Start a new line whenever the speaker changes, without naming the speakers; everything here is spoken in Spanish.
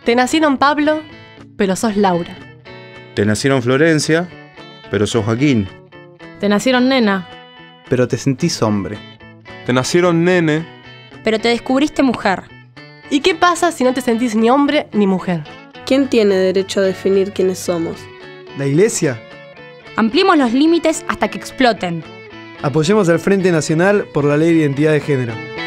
Te nacieron Pablo, pero sos Laura.
Te nacieron Florencia, pero sos Joaquín.
Te nacieron nena,
pero te sentís hombre.
Te nacieron nene,
pero te descubriste mujer.
¿Y qué pasa si no te sentís ni hombre ni mujer?
¿Quién tiene derecho a definir quiénes somos?
¿La Iglesia?
Ampliemos los límites hasta que exploten.
Apoyemos al Frente Nacional por la Ley de Identidad de Género.